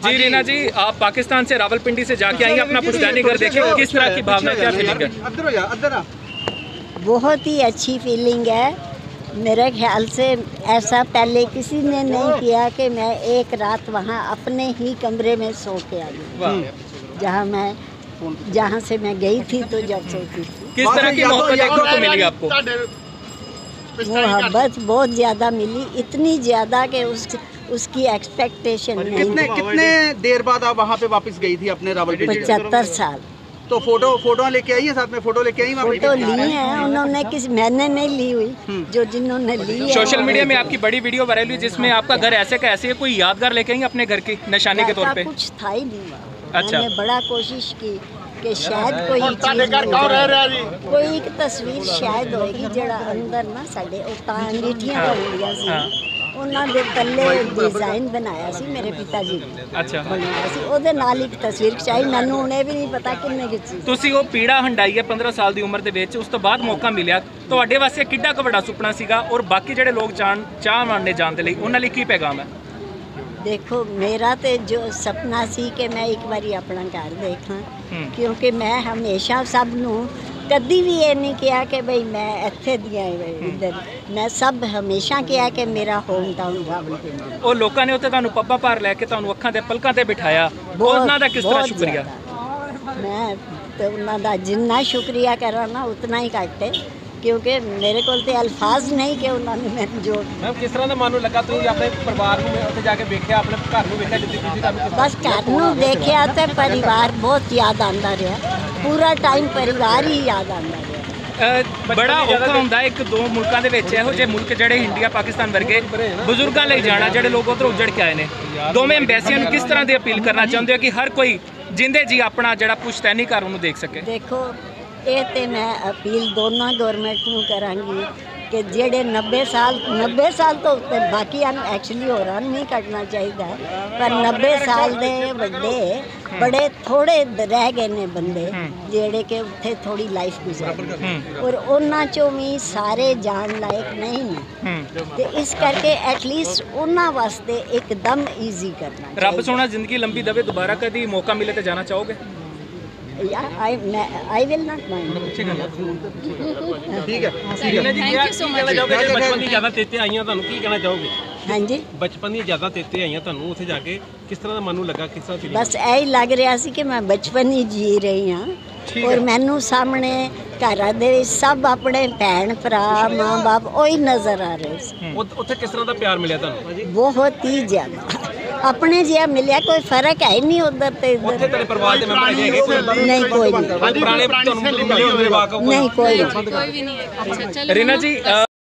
जी रीना जी, आप पाकिस्तान से रावलपिंडी से जाके आई अपना पुश्तैनी घर देखे, किस तरह की भावना, क्या फीलिंग है? बहुत ही अच्छी फीलिंग है। मेरे ख्याल से ऐसा पहले किसी ने नहीं किया कि मैं एक रात वहाँ अपने ही कमरे में सो के आई, जहाँ से मैं गई थी तो जब सोती थी। किस तरह की मोहब्बत देखने को मिली आपको? मोहब्बत बहुत ज़्यादा मिली, इतनी ज़्यादा कि उसकी एक्सपेक्टेशन नहीं। कितने देर बाद आप वहाँ पे वापस गई थी अपने रावलपिंडी? 75 साल। तो फोटो लेके आई है साथ में? फोटो लेके आई? फोटो ली है उन्होंने, मैंने नहीं ली हुई, जो जिन्होंने ली है। सोशल मीडिया में आपकी बड़ी वीडियो वायरल हुई जिसमें आपका घर ऐसे का ऐसे है, कोई यादगार लेके आई अपने घर की निशानी के तौर पे? कुछ था ही नहीं। अच्छा। मैंने बड़ा कोशिश की कि शायद कोई कोई एक तस्वीर शायद होएगी जड़ा अंदर ना साडे अंगीठियां बनदियां सी, ਉਹਨਾਂ ਦੇ ਤੱਲੇ डिजाइन बनाया सी मेरे पिता जी ने। अच्छा। बनाया सी ਉਹਦੇ ਨਾਲ ਇੱਕ ਤਸਵੀਰ ਖਿਚਾਈ, ਮੈਨੂੰ ਹੁਣੇ ਵੀ ਨਹੀਂ ਪਤਾ ਕਿੰਨੇ ਖਿੱਚੀ। ਤੁਸੀਂ ਉਹ ਪੀੜਾ ਹੰਡਾਈ ਹੈ 15 ਸਾਲ ਦੀ ਉਮਰ ਦੇ ਵਿੱਚ, ਉਸ ਤੋਂ ਬਾਅਦ ਮੌਕਾ ਮਿਲਿਆ, ਤੁਹਾਡੇ ਵਾਸਤੇ ਕਿੱਡਾ ਕੁ ਵੱਡਾ ਸੁਪਨਾ ਸੀਗਾ ਔਰ ਬਾਕੀ ਜਿਹੜੇ ਲੋਕ ਚਾਹਵਾਨ ਨੇ ਜਾਣ ਦੇ ਲਈ ਉਹਨਾਂ ਲਈ ਕੀ ਪੈਗਾਮ ਹੈ? देखो मेरा तो जो सपना सी कि मैं एक बारी अपना घर देखा, क्योंकि मैं हमेशा सब नू कभी भी ये नहीं किया कि भाई मैं इत्थे दिया इधर, मैं सब हमेशा किया कि मेरा होम टाउन रावलपिंडी। ਉਹ ਲੋਕਾਂ ਨੇ ਉੱਥੇ ਤੁਹਾਨੂੰ ਪੱਪਾ ਭਾਰ ਲੈ ਕੇ ਤੁਹਾਨੂੰ ਅੱਖਾਂ ਦੇ ਪਲਕਾਂ ਤੇ ਬਿਠਾਇਆ, ਉਹਨਾਂ ਦਾ ਕਿਸ ਤਰ੍ਹਾਂ ਸ਼ੁਕਰੀਆ? मैं तो उन्होंने जिन्ना शुक्रिया करा ना उतना ही घट है, क्योंकि मेरे को तो अल्फाज नहीं कि उन्होंने मैंने जो। मैम किस तरह का मानू लगा ਤੁਸੀਂ ਆਪਣੇ ਪਰਿਵਾਰ ਨੂੰ ਉੱਥੇ ਜਾ ਕੇ ਵੇਖਿਆ, ਆਪਣੇ ਘਰ ਨੂੰ ਵੇਖਿਆ ਜਿੱਥੇ ਤੁਸੀਂ ਤੁਹਾਨੂੰ? बस घर ਨੂੰ देखिया तो परिवार बहुत याद आंदा रहा, पूरा टाइम परिवार ही याद आंदा रहा। ਬੜਾ ਔਖਾ ਹੁੰਦਾ ਇੱਕ ਦੋ ਮੁਲਕਾਂ ਦੇ ਵਿੱਚ, ਇਹੋ ਜਿਹੇ ਮੁਲਕ ਜਿਹੜੇ ਇੰਡੀਆ ਪਾਕਿਸਤਾਨ ਵਰਗੇ, ਬਜ਼ੁਰਗਾਂ ਲਈ ਜਾਣਾ ਜਿਹੜੇ ਲੋਕ ਉੱਧਰੋਂ ਉੱਜੜ ਕੇ ਆਏ ਨੇ। ਦੋਵੇਂ ਐਮਬੈਸੀਆਂ ਨੂੰ ਕਿਸ ਤਰ੍ਹਾਂ ਦੀ ਅਪੀਲ ਕਰਨਾ ਚਾਹੁੰਦੇ ਹੋ ਕਿ ਹਰ ਕੋਈ ਜਿੰਦੇ ਜੀ ਆਪਣਾ ਜਿਹੜਾ ਪੁਸ਼ਤੈਨੀ ਘਰ ਉਹਨੂੰ ਦੇਖ ਸਕੇ? देखो ये तो मैं अपील दोनों गवर्नमेंट ਨੂੰ ਕਰਾਂਗੀ कि ਜਿਹੜੇ 90 ਸਾਲ ਤੋਂ ਉੱਤੇ ਬਾਕੀਆਂ ਨੂੰ ਐਕਚੁਅਲੀ ਹੋਰਾਂ ਨਹੀਂ ਕੱਢਣਾ ਚਾਹੀਦਾ, ਪਰ 90 ਸਾਲ ਦੇ ਵੱਡੇ ਬੜੇ ਥੋੜੇ ਰਹਿ ਗਏ ਨੇ ਬੰਦੇ ਜਿਹੜੇ ਕਿ ਉੱਥੇ ਥੋੜੀ ਲਾਈਫ ਗੁਜ਼ਾਰੇ, ਔਰ ਉਹਨਾਂ ਚੋਂ ਵੀ ਸਾਰੇ ਜਾਣ ਲਾਇਕ ਨਹੀਂ ਨੇ, ਤੇ ਇਸ ਕਰਕੇ ਐਟਲੀਸਟ ਉਹਨਾਂ ਵਾਸਤੇ ਇੱਕਦਮ ਈਜ਼ੀ ਕਰਨਾ। ਰੱਬ ਸੋਹਣਾ ਜ਼ਿੰਦਗੀ ਲੰਬੀ ਦੇਵੇ, ਦੁਬਾਰਾ ਕਦੀ ਮੌਕਾ ਮਿਲੇ ਤੇ ਜਾਣਾ ਚਾਹੋਗੇ? I will not mind। ਠੀਕ ਹੈ। ਬਚਪਨ ਦੀ ਜ਼ਿਆਦਾ ਤੇਤੇ ਆਈਆਂ ਤੁਹਾਨੂੰ, ਕੀ ਕਹਿਣਾ ਚਾਹੋਗੇ? हाँ जी, ਬਚਪਨ ਦੀਆਂ ਜ਼ਿਆਦਾ ਤੇਤੇ ਆਈਆਂ ਤੁਹਾਨੂੰ, ਉੱਥੇ ਜਾ ਕੇ ਕਿਸ ਤਰ੍ਹਾਂ ਦਾ ਮਨ ਨੂੰ ਲੱਗਾ, ਕਿਸ ਤਰ੍ਹਾਂ ਫੀਲਿੰਗ? बस यही लग रहा सी कि मैं बचपन ही जी रही हाँ, और मैनू सामने घर दे सब अपने भैन भरा माँ बाप वही नज़र आ रहे सी। ਉੱਥੇ ਕਿਸ ਤਰ੍ਹਾਂ ਦਾ ਪਿਆਰ ਮਿਲਿਆ ਤੁਹਾਨੂੰ? बहुत ही ज़्यादा अपने जिहा मिलिया, कोई फर्क है ही नहीं उधर ते ਉੱਥੇ इधर। ਤੇਰੇ ਪਰਿਵਾਰ ਦੇ ਮੈਂਬਰ ਹੈਗੇ ਕੋਈ? नहीं कोई नहीं, ਪੁਰਾਣੇ ਤੁਹਾਨੂੰ ਮਿਲੇ ਹੁੰਦੇ ਵਾਕਫ? नहीं कोई नहीं। रीना जी